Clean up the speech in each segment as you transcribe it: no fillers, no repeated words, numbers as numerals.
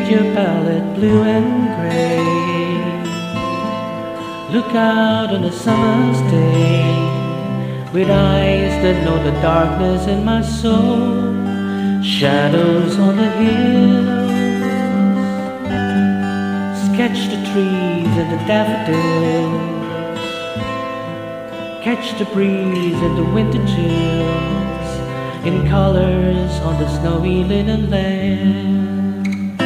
Paint your palette blue and gray. Look out on a summer's day with eyes that know the darkness in my soul. Shadows on the hills, sketch the trees and the daffodils, catch the breeze and the winter chills in colors on the snowy linen land.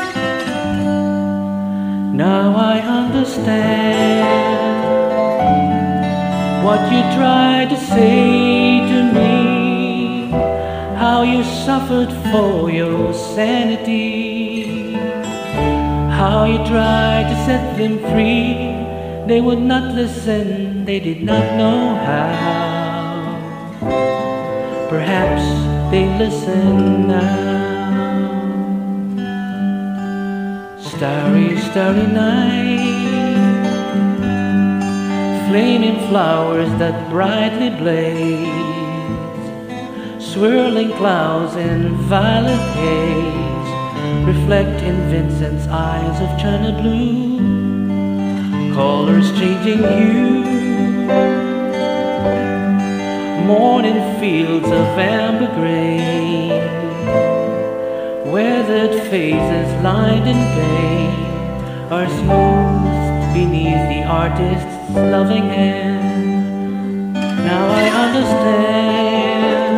Now I understand what you tried to say to me, how you suffered for your sanity, how you tried to set them free. They would not listen, they did not know how. Perhaps they listen now. Starry, starry night, flaming flowers that brightly blaze, swirling clouds in violet haze, reflect in Vincent's eyes of china blue, colors changing hue, morning fields of amber gray, weathered faces lined in pain are smoothed beneath the artist's loving hand. Now I understand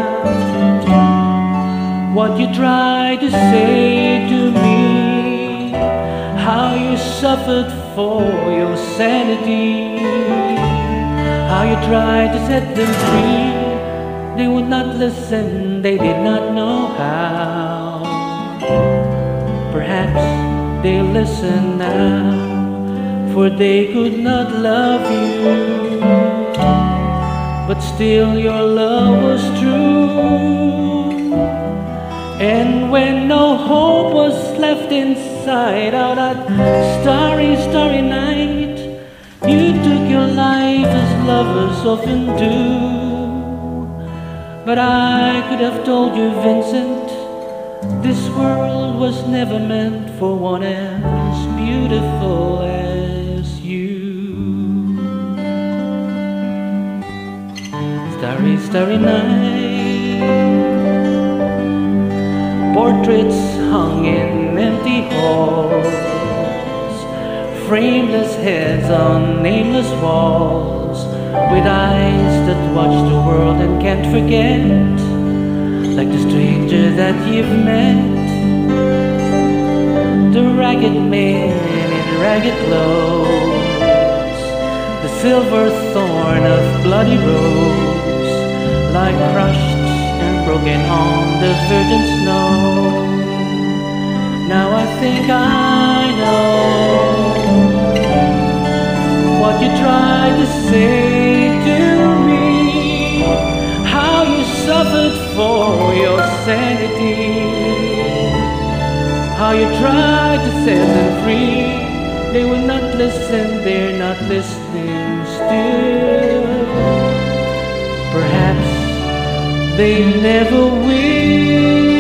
what you tried to say to me, how you suffered for your sanity, how you tried to set them free. They would not listen, they did not know how. Perhaps they'll listen now, for they could not love you, but still your love was true. And when no hope was left inside, out that starry, starry night, you took your life as lovers often do. But I could have told you, Vincent, this world was never meant for one as beautiful as you. Starry, starry night, portraits hung in empty halls, frameless heads on nameless walls, with eyes that watch the world and can't forget, like the stranger that you've met, the ragged man in ragged clothes, the silver thorn of bloody rose, like crushed and broken on the virgin snow. Now I think I know what you tried to say to me, how you suffered for your sanity, how you tried to set them free. They will not listen, they're not listening still. Perhaps they never will.